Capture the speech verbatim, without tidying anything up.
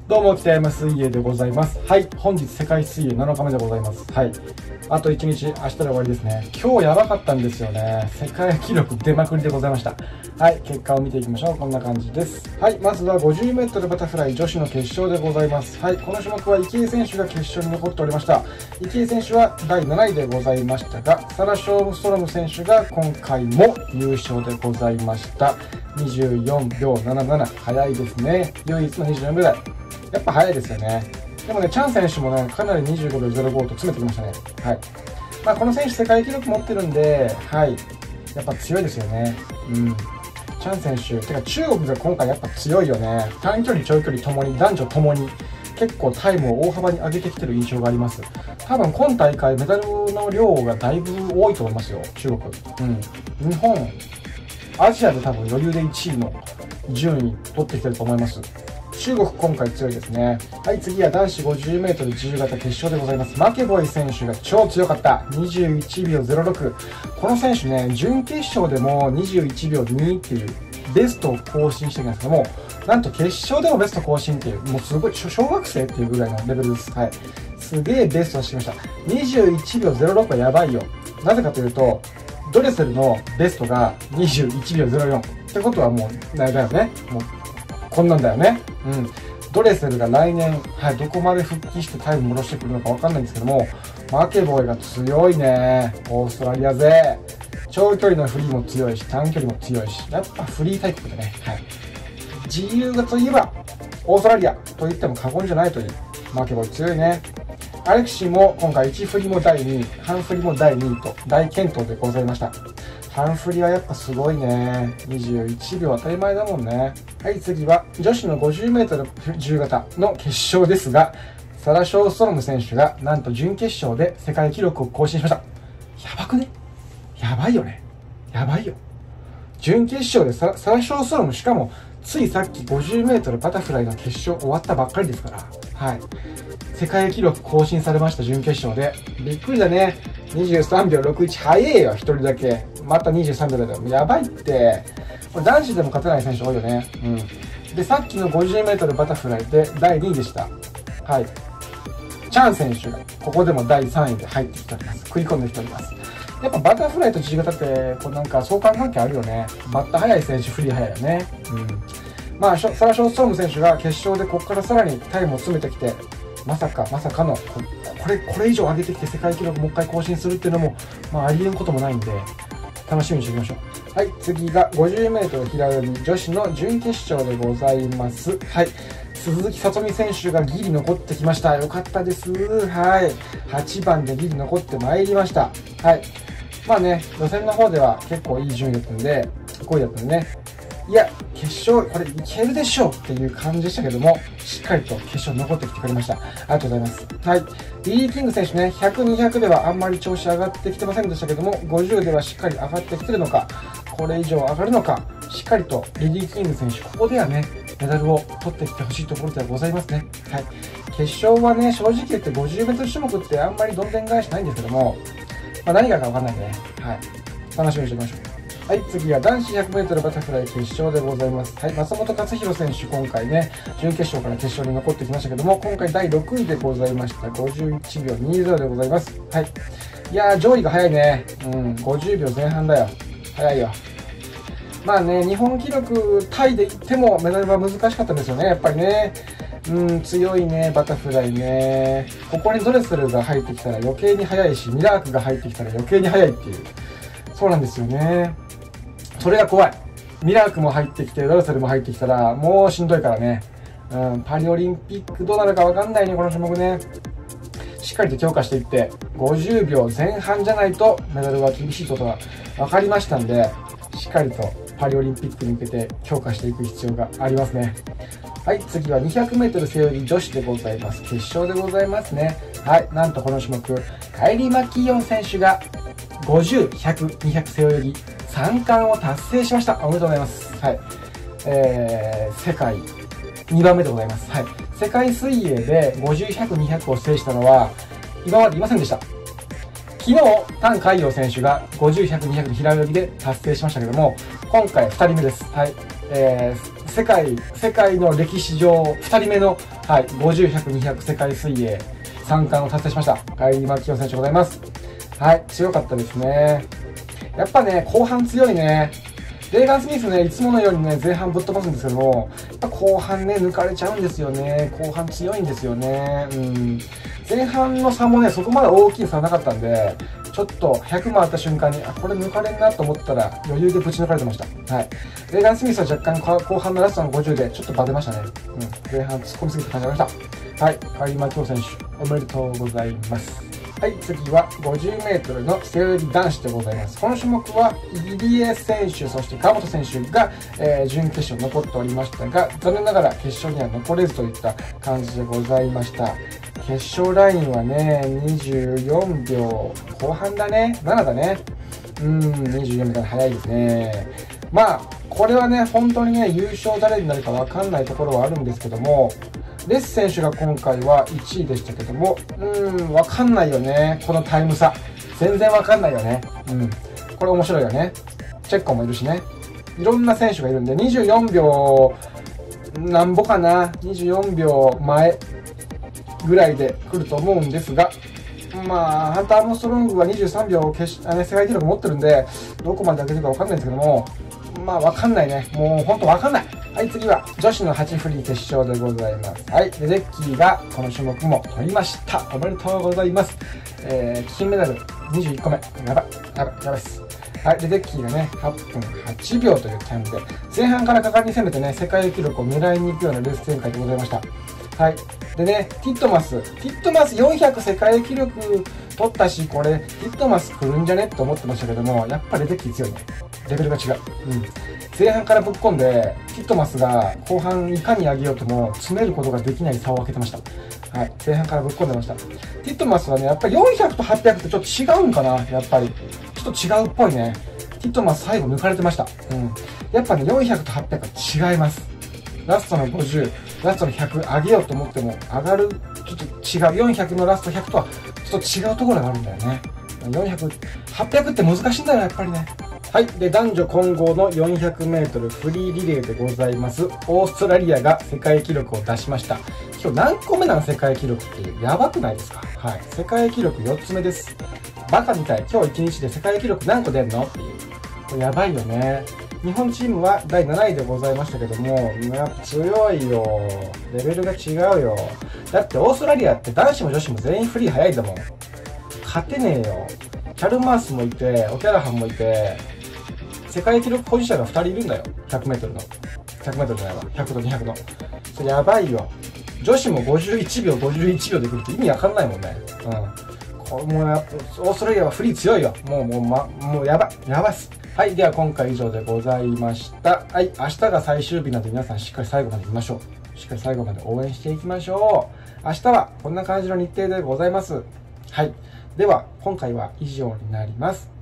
どうも、北山水泳でございます。はい、本日世界水泳なのかめでございます。はい。あといちにち、明日で終わりですね。今日やばかったんですよね。世界記録出まくりでございました。はい、結果を見ていきましょう。こんな感じです。はい、まずは ごじゅうメートル バタフライ女子の決勝でございます。はい、この種目は池江選手が決勝に残っておりました。池江選手はだいなないでございましたが、サラ・ショームストロム選手が今回も優勝でございました。にじゅうよんびょうなななな、早いですね。唯一のにじゅうよんびょう台。やっぱ早いですよね。でもね、チャン選手もね、かなりにじゅうごびょうゼロごと詰めてきましたね。はい。まあ、この選手世界記録持ってるんで、はい。やっぱ強いですよね。うん。チャン選手、てか中国が今回やっぱ強いよね。短距離、長距離ともに、男女ともに、結構タイムを大幅に上げてきてる印象があります。多分今大会メダルの量がだいぶ多いと思いますよ、中国。うん。日本、アジアで多分余裕でいちいの順位取ってきてると思います。中国今回強いですね。はい、次は男子 ごじゅうメートル 自由形決勝でございます。マケボイ選手が超強かった。にじゅういちびょうゼロろく。この選手ね、準決勝でもにじゅういちびょうにっていうベストを更新してるんですけども、なんと決勝でもベスト更新っていう、もうすごい、小学生っていうぐらいのレベルです。はい。すげえベストをしてきました。にじゅういちびょうゼロろくはやばいよ。なぜかというと、ドレセルのベストがにじゅういちびょうゼロよん。ってことはもう、あれだよね。もうこんなんだよね。うん。ドレセルが来年、はい、どこまで復帰してタイム戻してくるのかわかんないんですけども、マケボイが強いね。オーストラリア勢。長距離のフリーも強いし、短距離も強いし、やっぱフリータイプでね。はい。自由形といえば、オーストラリアと言っても過言じゃないという、マケボイ強いね。アレクシーも今回いちフリもだいにい、半フリもだいにいと大健闘でございました。半振りはやっぱすごいね。にじゅういちびょう当たり前だもんね。はい、次は女子の ごじゅうメートル 自由形の決勝ですが、サラ・ショーストロム選手がなんと準決勝で世界記録を更新しました。やばくね？やばいよね。やばいよ。準決勝でサラ・サラショーストロム、しかもついさっき ごじゅうメートル バタフライの決勝終わったばっかりですから、はい。世界記録更新されました、準決勝で。びっくりだね。にじゅうさんびょうろくいち、早えよ、一人だけ。またにじゅうさんびょうだよ。やばいって。これ男子でも勝てない選手多いよね。うん。で、さっきの ごじゅうメートル バタフライでだいにいでした。はい。チャン選手がここでもだいさんいで入ってきております。食い込んできております。やっぱバタフライと自由形って、こうなんか相関関係あるよね。バッタ速い選手、フリー速いよね。うん。まあ、サラ・ショーストロム選手が決勝でここからさらにタイムを詰めてきて、まさか、まさかの、これ、これ以上上げてきて世界記録もう一回更新するっていうのも、まあ、ありえんこともないんで、楽しみにしておきましょう。はい、次が ごじゅうメートル 平泳ぎ女子の準決勝でございます。はい、鈴木聡美選手がギリ残ってきました。よかったです。はい、はちばんでギリ残ってまいりました。はい、まあね、予選の方では結構いい順位だったんで、ごいだったんでね。いや、決勝、これいけるでしょうっていう感じでしたけども、しっかりと決勝に残ってきてくれました。ありがとうございます。はい。リリー・キング選手ね、ひゃく、にひゃくではあんまり調子上がってきてませんでしたけども、ごじゅうではしっかり上がってきてるのか、これ以上上がるのか、しっかりとリリー・キング選手、ここではね、メダルを取ってきてほしいところではございますね。はい。決勝はね、正直言って ごじゅうメートル 種目ってあんまりどんでん返しないんですけども、まあ、何がかわかんないんでね、はい。楽しみにしておきましょう。はい、次は男子 ひゃくメートル バタフライ決勝でございます。はい、松本克央選手、今回ね、準決勝から決勝に残ってきましたけども、今回だいろくいでございました。ごじゅういちびょうにじゅうでございます。はい。いやー、上位が早いね。うん、ごじゅうびょうぜん半だよ。早いよ。まあね、日本記録タイでいってもメダルは難しかったんですよね、やっぱりね。うん、強いね、バタフライね。ここにドレスルが入ってきたら余計に速いし、ミラークが入ってきたら余計に速いっていう。そうなんですよね。それが怖い。ミラークも入ってきて、ドレセルも入ってきたら、もうしんどいからね。うん、パリオリンピックどうなるかわかんないね、この種目ね。しっかりと強化していって、ごじゅうびょうぜん半じゃないとメダルは厳しいことが分かりましたんで、しっかりとパリオリンピックに向けて強化していく必要がありますね。はい、次は にひゃくメートル 背泳ぎ女子でございます。決勝でございますね。はい、なんとこの種目、カイリー・マッキーヨン選手がごじゅう、ひゃく、にひゃく背泳ぎさん冠を達成しました。おめでとうございます。はい。えー、世界にばんめでございます。はい。世界水泳でごじゅう、ひゃく、にひゃくを制したのは今までいませんでした。昨日、譚海洋選手がごじゅう、ひゃく、にひゃくの平泳ぎで達成しましたけども、今回ふたりめです。はい。えー、 世界、世界の歴史上ふたりめの、はい、ごじゅう、ひゃく、にひゃく世界水泳さん冠を達成しました。帰り巻き選手でございます。はい、強かったですね。やっぱね、後半強いね。レーガン・スミスね、いつものようにね、前半ぶっ飛ばすんですけども、やっぱ後半ね、抜かれちゃうんですよね。後半強いんですよね。うん。前半の差もね、そこまで大きい差なかったんで、ちょっとひゃく回った瞬間に、あ、これ抜かれんなと思ったら、余裕でぶち抜かれてました。はい。レーガン・スミスは若干後半のラストのごじゅうで、ちょっとバテましたね。うん。前半突っ込みすぎて感じました。はい。カリマキョウ選手、おめでとうございます。はい、次は ごじゅうメートル の背泳ぎ男子でございます。この種目は入江選手、そして川本選手が、えー、準決勝残っておりましたが、残念ながら決勝には残れずといった感じでございました。決勝ラインはね、にじゅうよんびょうこう半だね、ななだね。うん、にじゅうよんびょう早いですね。まあ、これはね、本当にね、優勝誰になるかわかんないところはあるんですけども、レス選手が今回はいちいでしたけども、うーん、わかんないよね。このタイム差。全然わかんないよね。うん。これ面白いよね。チェッコもいるしね。いろんな選手がいるんで、にじゅうよんびょう、なんぼかな。にじゅうよんびょうまえぐらいで来ると思うんですが、まあ、ハンター・アームストロングはにじゅうさんびょう決あの世界記録持ってるんで、どこまで上げてるかわかんないんですけども、まあ、わかんないね。もう、ほんとわかんない。はい、次は、女子のはちフリー決勝でございます。はい、レデッキーがこの種目も取りました。おめでとうございます。えー、金メダルにじゅういっこめ。やばい、やばい、やばいっす。はい、レデッキーがね、はっぷんはちびょうというタイムで、前半から果敢に攻めてね、世界記録を狙いに行くようなレース展開でございました。はい。でね、ティットマス。ティットマスよんひゃく世界記録取ったし、これ、ティットマス来るんじゃねって思ってましたけども、やっぱレデッキー強いね。レベルが違う。うん。前半からぶっ込んで、ティットマスが後半いかに上げようとも詰めることができない差を開けてました。はい。前半からぶっ込んでました。ティットマスはね、やっぱりよんひゃくとはっぴゃくってちょっと違うんかな、やっぱり。ちょっと違うっぽいね。ティットマス最後抜かれてました。うん。やっぱね、よんひゃくとはっぴゃくは違います。ラストのごじゅう、ラストのひゃく上げようと思っても上がる、ちょっと違う。よんひゃくのラストひゃくとはちょっと違うところがあるんだよね。よんひゃく、はっぴゃくって難しいんだよ、やっぱりね。はい。で、男女混合のよんひゃくメートルフリーリレーでございます。オーストラリアが世界記録を出しました。今日何個目なん世界記録ってやばくないですか？はい。世界記録よっつめです。バカみたい。今日いちにちで世界記録何個出んのっていう。これやばいよね。日本チームはだいなないでございましたけども、やっぱ強いよ。レベルが違うよ。だってオーストラリアって男子も女子も全員フリー早いんだもん。勝てねえよ。キャルマースもいて、オキャラハンもいて、世界記録保持者がふたりいるんだよ。ひゃくメートルの。ひゃくメートルじゃないわ。ひゃくとにひゃくの。それやばいよ。女子もごじゅういちびょう、ごじゅういちびょうで来るって意味わかんないもんね。うん。これもうやっぱ、オーストラリアはフリー強いよ。もう、もう、ま、もうやばい。やばいっす。はい。では今回以上でございました。はい。明日が最終日なので皆さんしっかり最後まで見ましょう。しっかり最後まで応援していきましょう。明日はこんな感じの日程でございます。はい。では、今回は以上になります。